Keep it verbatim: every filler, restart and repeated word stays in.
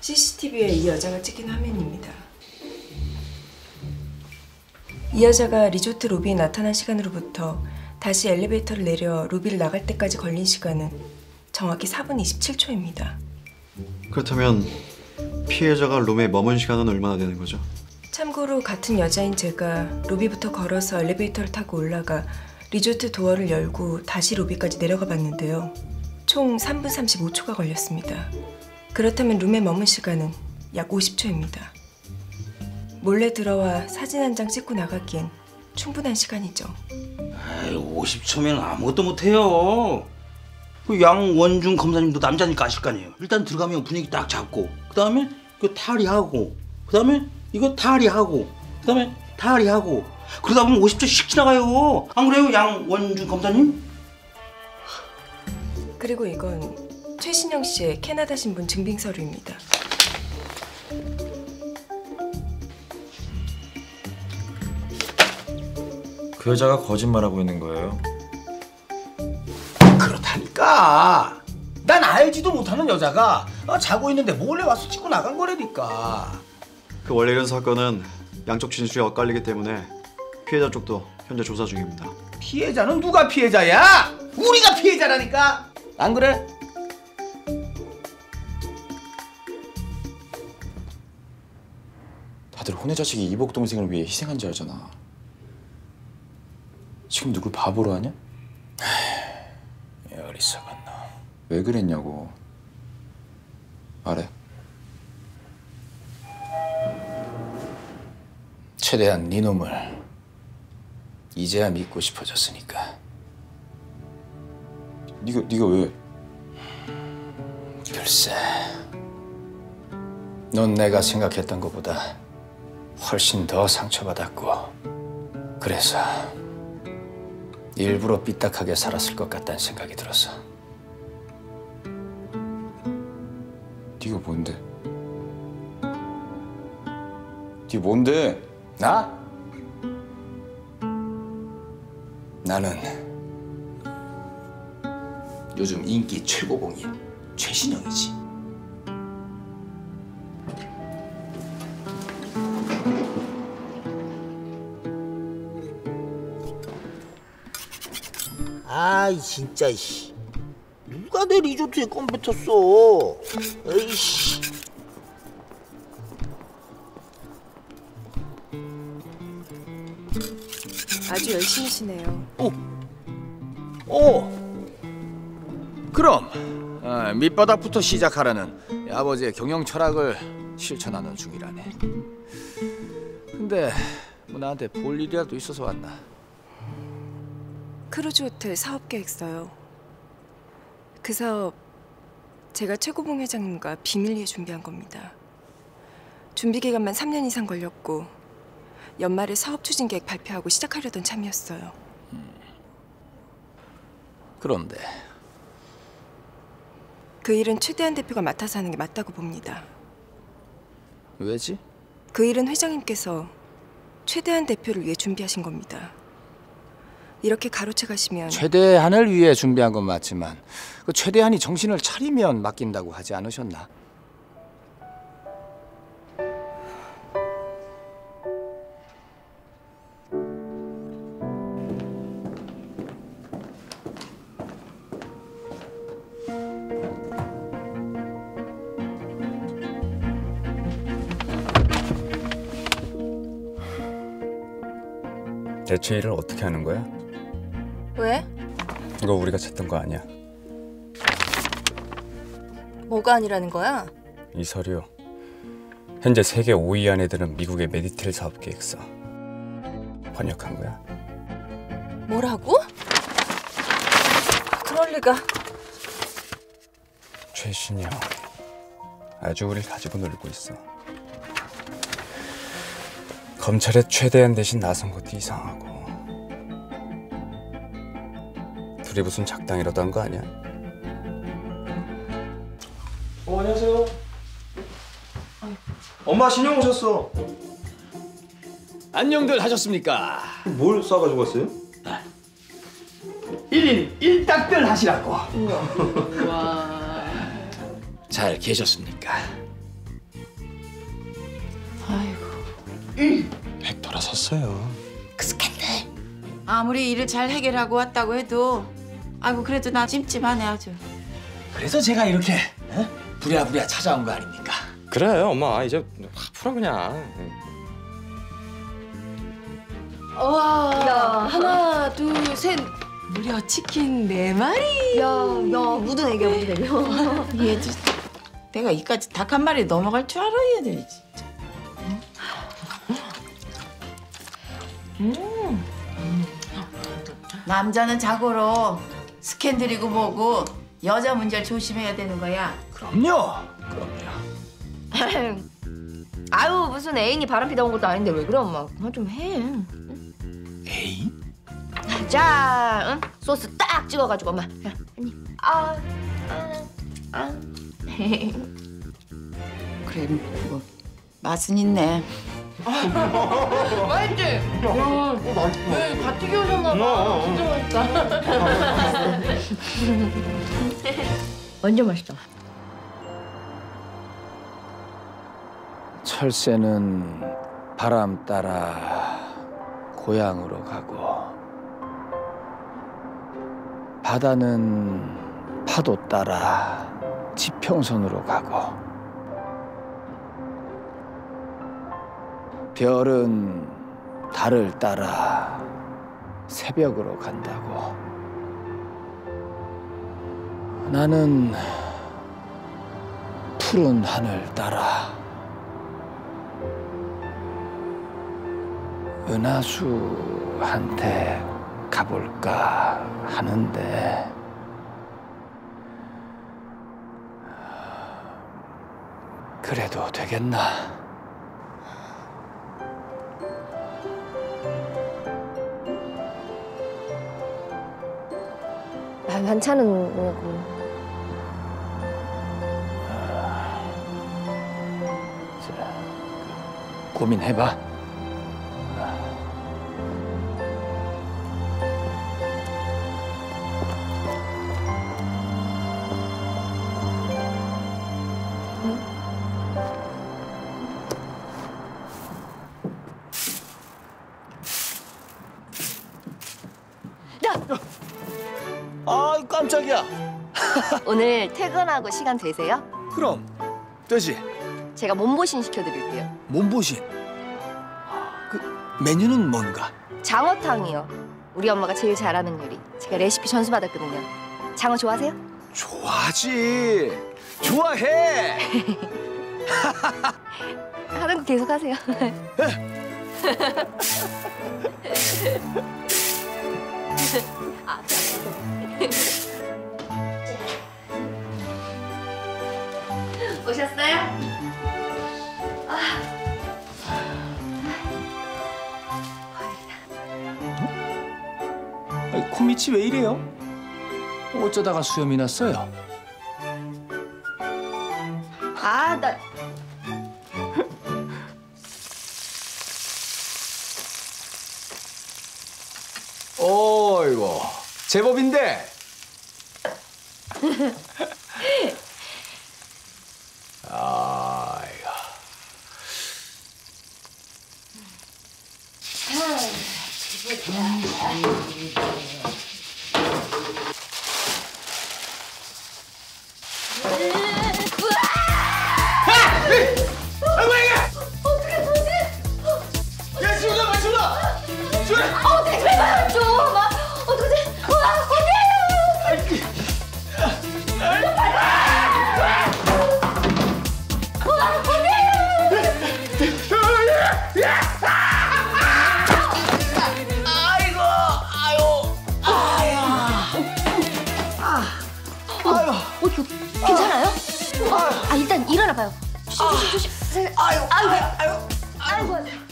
씨씨티비에 이 여자가 찍힌 화면입니다. 이 여자가 리조트 로비에 나타난 시간으로부터 다시 엘리베이터를 내려 로비를 나갈 때까지 걸린 시간은 정확히 사 분 이십칠 초입니다. 그렇다면 피해자가 룸에 머문 시간은 얼마나 되는 거죠? 참고로 같은 여자인 제가 로비부터 걸어서 엘리베이터를 타고 올라가 리조트 도어를 열고 다시 로비까지 내려가 봤는데요. 총 삼 분 삼십오 초가 걸렸습니다. 그렇다면 룸에 머문 시간은 약 오십 초입니다. 몰래 들어와 사진 한 장 찍고 나가기엔 충분한 시간이죠. 에이, 오십 초면 아무것도 못해요. 그 양원중 검사님도 남자니까 아실 거 아니에요. 일단 들어가면 분위기 딱 잡고, 그 다음에 그 탈의하고, 그 다음에 이거 탈의하고, 그 다음에 탈의하고, 그러다 보면 오십 초씩 지나가요. 안 그래요, 양원중 검사님? 그리고 이건 최신영 씨의 캐나다 신분 증빙 서류입니다. 그 여자가 거짓말하고 있는 거예요? 그렇다니까. 난 알지도 못하는 여자가 자고 있는데 몰래 와서 찍고 나간 거라니까. 그 원래 이런 사건은 양쪽 진술이 엇갈리기 때문에 피해자 쪽도 현재 조사 중입니다. 피해자는 누가 피해자야? 우리가 피해자라니까. 안 그래? 다들 혼외 자식이 이복 동생을 위해 희생한 줄 알잖아. 지금 누굴 바보로 하냐? 에이, 어리석은 놈. 왜 그랬냐고. 말해. 최대한 네 놈을 이제야 믿고 싶어졌으니까. 네가 네가 왜? 글쎄, 넌 내가 생각했던 것보다 훨씬 더 상처받았고, 그래서 일부러 삐딱하게 살았을 것 같다는 생각이 들었어. 네가 뭔데? 네 뭔데? 나? 나는 요즘 인기 최고봉인 최신영이지. 아이 진짜 씨. 누가 내 리조트에 껌 뱉었어. 에이씨. 아주 열심히시네요. 어? 어. 그럼 어, 밑바닥부터 시작하라는 아버지의 경영 철학을 실천하는 중이라네. 근데 뭐 나한테 볼 일이라도 있어서 왔나? 크루즈 호텔 사업 계획서요. 그 사업 제가 최고봉 회장님과 비밀리에 준비한 겁니다. 준비 기간만 삼 년 이상 걸렸고 연말에 사업 추진 계획 발표하고 시작하려던 참이었어요. 음. 그런데 그 일은 최대한 대표가 맡아서 하는 게 맞다고 봅니다. 왜지? 그 일은 회장님께서 최대한 대표를 위해 준비하신 겁니다. 이렇게 가로채 가시면 최대한을 위해 준비한 건 맞지만 그 최대한이 정신을 차리면 맡긴다고 하지 않으셨나? 대체 일을 어떻게 하는 거야? 왜? 이거 우리가 찾던 거 아니야? 뭐가 아니라는 거야? 이 서류. 현재 세계 오 위 안에 드는 미국의 메디텔 사업 계획서. 번역한 거야? 뭐라고? 그럴 리가. 최신영. 아주 우릴 가지고 놀고 있어. 검찰에 최대한 대신 나선 것도 이상하고. 둘이 무슨 작당이라도 한 거 아니야? 어, 안녕하세요. 엄마 신영 오셨어. 안녕들 하셨습니까? 뭘 싸가지고 왔어요? 일 인 일 딱들 하시라고. 우와. 잘 계셨습니까? 백 돌아섰어요. 그 스캔들. 아무리 일을 잘 해결하고 왔다고 해도 아이고 그래도 나 찜찜하네 아주. 그래서 제가 이렇게 에? 부랴부랴 찾아온 거 아닙니까? 그래 엄마 이제 확 풀어 그냥. 와. 야, 하나, 둘, 셋. 무려 치킨 네 마리. 야, 야, 무든 애기야, 무든 애기. 얘들 내가 이까지 닭 한 마리 넘어갈 줄 알아 얘들 진짜. 음. 음. 남자는 자고로 스캔들이고 뭐고 여자 문제를 조심해야 되는 거야. 그럼요. 그럼요. 아유, 무슨 애인이 바람피다 온 것도 아닌데 왜 그래, 엄마. 그만 좀 해. 에이? 자, 응? 소스 딱 찍어가지고 엄마. 야, 한 입. 아, 아, 아. 그래 뭐 맛은 있네. 맛있지? 야, 왜 다 튀겨오셨나 봐. 진짜 맛있다. 완전 맛있다. 철새는 바람 따라 고향으로 가고 바다는 파도 따라 지평선으로 가고 별은 달을 따라 새벽으로 간다고. 나는 푸른 하늘 따라 은하수한테 가볼까 하는데 그래도 되겠나? 아, 반찬은 뭐고? 고민해봐. 아, 깜짝이야. 오늘 퇴근하고 시간 되세요? 그럼 되지. 제가 몸보신 시켜드릴게요. 몸보신. 그 메뉴는 뭔가? 장어탕이요. 우리 엄마가 제일 잘하는 요리. 제가 레시피 전수 받았거든요. 장어 좋아하세요? 좋아하지. 좋아해. 하는 거 계속 하세요. 아, 오셨어요? 아. 아니, 코밑이 왜 이래요? 어쩌다가 수염이 났어요? 아, 나 어이구, 제법인데. 아이고. 어떻게 제발 좀! 막 어떡하지? 와, 어디에요? 와, 아이고, 아유, 아야. 아유, 어떻게 괜찮아요? 아, 일단 일어나 봐요. 조심, 조심, 조심. 아유, 아이고, 아유, 아이고.